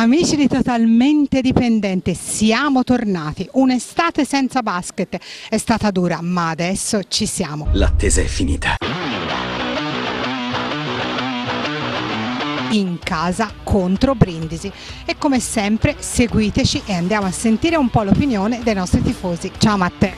Amici di Totalmente Dipendente, siamo tornati. Un'estate senza basket è stata dura, ma adesso ci siamo. L'attesa è finita. In casa contro Brindisi e come sempre seguiteci e andiamo a sentire un po' l'opinione dei nostri tifosi. Ciao Matteo.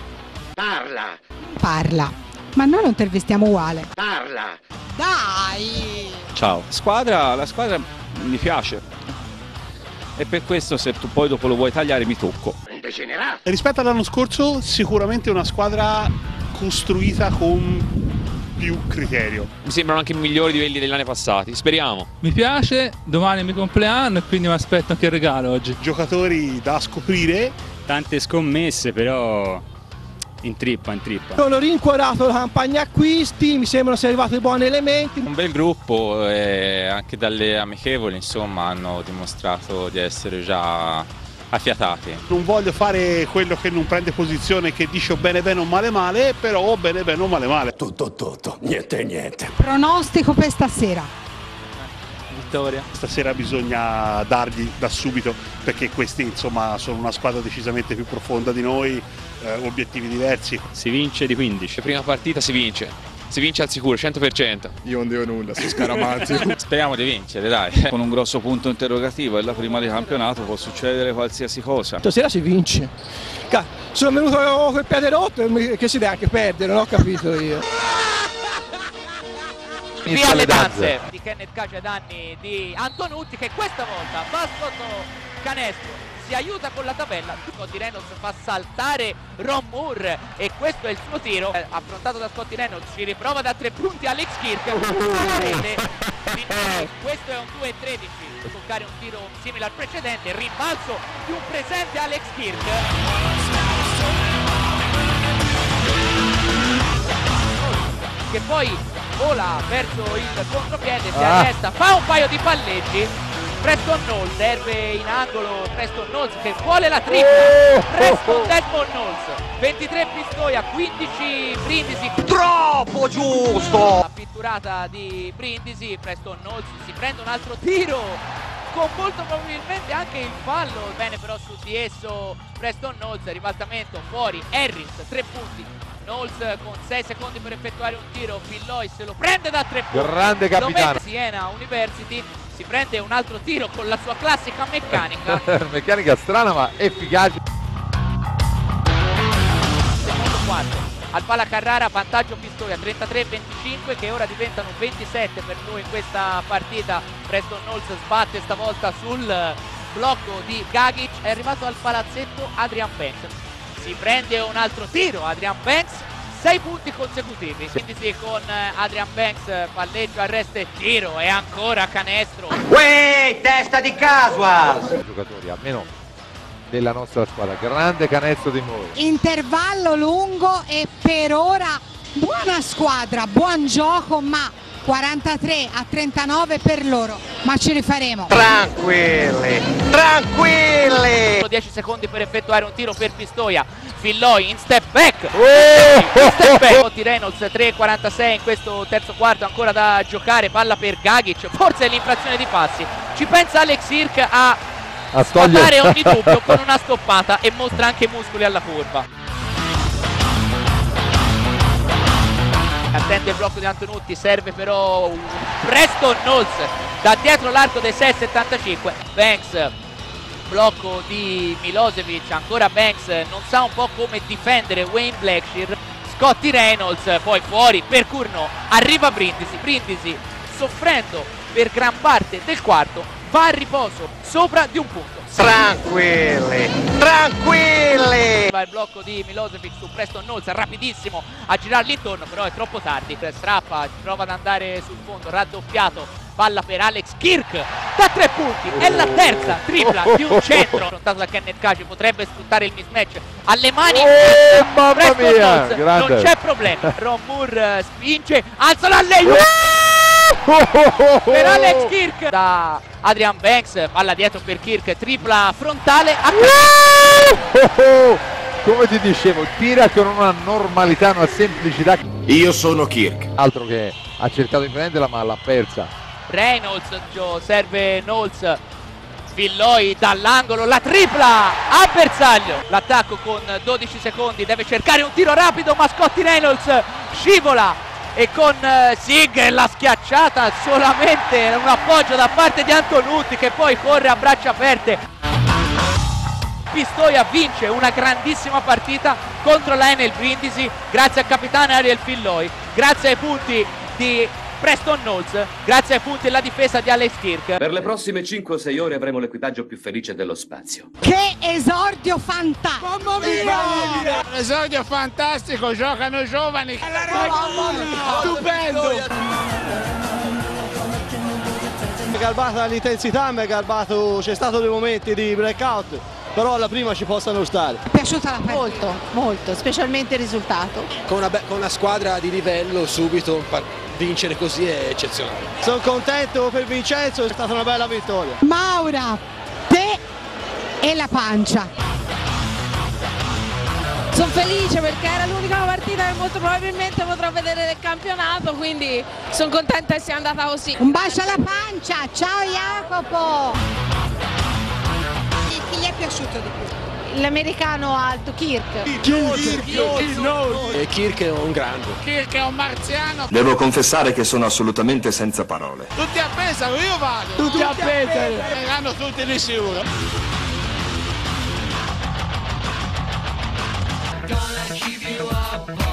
Parla. Ma noi non te vestiamo uguale. Parla! Dai! Ciao. La squadra mi piace e per questo se tu poi dopo lo vuoi tagliare mi tocco. Degenerato! Rispetto all'anno scorso sicuramente una squadra costruita con più criterio. Mi sembrano anche migliori di quelli degli anni passati, speriamo. Mi piace, domani è il mio compleanno e quindi mi aspetto anche il regalo oggi. Giocatori da scoprire. Tante scommesse però intrippa. Sono rincuorato la campagna acquisti, mi sembrano sia arrivati buoni elementi. Un bel gruppo e anche dalle amichevoli insomma hanno dimostrato di essere già affiatati. Non voglio fare quello che non prende posizione, che dice bene o male, però bene o male. Tutto, niente. Pronostico per stasera. Vittoria. Stasera bisogna dargli da subito, perché questi insomma sono una squadra decisamente più profonda di noi, obiettivi diversi. Si vince di 15. La prima partita si vince al sicuro, 100%. Io non devo nulla, sono Scaramazzi. Speriamo di vincere, dai. Con un grosso punto interrogativo, è la prima di campionato, può succedere qualsiasi cosa. Stasera si vince. Sono venuto con il piede rotto e che si deve anche perdere, non ho capito io. Via le danze di Kenneth Cage ai danni di Antonucci, che questa volta va sotto canestro, si aiuta con la tabella. Scotty Reynolds fa saltare Ron Moore e questo è il suo tiro affrontato da Scotty Reynolds, ci riprova da 3 punti Alex Kirk. Questo è un 2-13, toccare un tiro simile al precedente, rimbalzo di un presente Alex Kirk. Che poi vola verso il contropiede, si arresta, fa un paio di palleggi. Preston Knowles serve in angolo, Preston Knowles che vuole la tripla. Preston Desmond Knowles, 23 Pistoia, 15 Brindisi. Troppo giusto! La pitturata di Brindisi, Preston Knowles si prende un altro tiro con molto probabilmente anche il fallo. Bene però su di esso Preston Knowles, ribaltamento fuori, Harris, 3 punti. Knowles con 6 secondi per effettuare un tiro, Filloy se lo prende da 3 punti. Grande capitano. Siena University si prende un altro tiro con la sua classica meccanica. Meccanica strana ma efficace. Secondo quarto, al pala Carrara, vantaggio Pistoia, 33-25 che ora diventano 27 per noi in questa partita. Preston Knowles sbatte stavolta sul blocco di Gagic, è arrivato al palazzetto Adrian Banks. Si prende un altro tiro Adrian Banks, 6 punti consecutivi. Quindi sì, con Adrian Banks, palleggio, arresto e tiro e ancora canestro. Uè, testa di casual! Giocatori almeno della nostra squadra, grande canestro di noi. Intervallo lungo e per ora buona squadra, buon gioco, ma 43-39 per loro, ma ci rifaremo. Tranquilli! 10 secondi per effettuare un tiro per Pistoia. Filloy in step back. Scotty Reynolds, 3-46 in questo terzo quarto, ancora da giocare, palla per Gagic, forse è l'infrazione di passi. Ci pensa Alex Kirk a sfatare ogni dubbio con una stoppata e mostra anche i muscoli alla curva. Attende il blocco di Antonucci, serve però un Preston Knowles da dietro l'arco dei 6,75. Banks, blocco di Milosevic, ancora Banks, non sa un po' come difendere Wayne Blackshear. Scotty Reynolds, poi fuori per Curno, arriva Brindisi, soffrendo per gran parte del quarto, va a riposo sopra di un punto. Tranquilli! Va il blocco di Milosevic su Preston Knowles, rapidissimo a girarli intorno, però è troppo tardi. Strappa, prova ad andare sul fondo, raddoppiato, palla per Alex Kirk da 3 punti, è la terza tripla di un centro. Affrontato da Kenneth Cage, potrebbe sfruttare il mismatch alle mani. Mamma mia, non c'è problema. Ron Moore spinge, alza la lei per Alex Kirk da Adrian Banks, palla dietro per Kirk, tripla frontale a come ti dicevo, tira con una normalità, una semplicità. Io sono Kirk. Altro che ha cercato di prenderla ma l'ha persa. Reynolds, serve Knowles, Villoi dall'angolo, la tripla a bersaglio. L'attacco con 12 secondi, deve cercare un tiro rapido, ma Scotty Reynolds scivola e con Sig la schiacciata, solamente un appoggio da parte di Antonucci che poi corre a braccia aperte. Pistoia vince una grandissima partita contro la Enel Brindisi grazie al capitano Ariel Villoi, grazie ai punti di Preston Knowles, grazie ai punti della difesa di Alex Kirk. Per le prossime 5 o 6 ore avremo l'equipaggio più felice dello spazio. Che esordio fantastico! Mamma mia! Un esordio fantastico, giocano giovani. Mamma mia! Stupendo! Mi è garbata l'intensità, mi è garbato, c'è stato dei momenti di breakout, però alla prima ci possano stare. È piaciuta la partita? Molto, molto, specialmente il risultato. Con una squadra di livello subito vincere così è eccezionale. Sono contento per Vincenzo, è stata una bella vittoria. Maura, te e la pancia. Sono felice perché era l'unica partita che molto probabilmente potrò vedere del campionato, quindi sono contenta che sia andata così. Un bacio alla pancia, ciao Jacopo! Chi gli è piaciuto di più? L'americano alto, Kirk. Kirk è un grande. Kirk è un marziano. Devo confessare che sono assolutamente senza parole. Tutti a Pesaro, io vado. Tutti a Pesaro. Verranno tutti di sicuro. Gonna keep you up.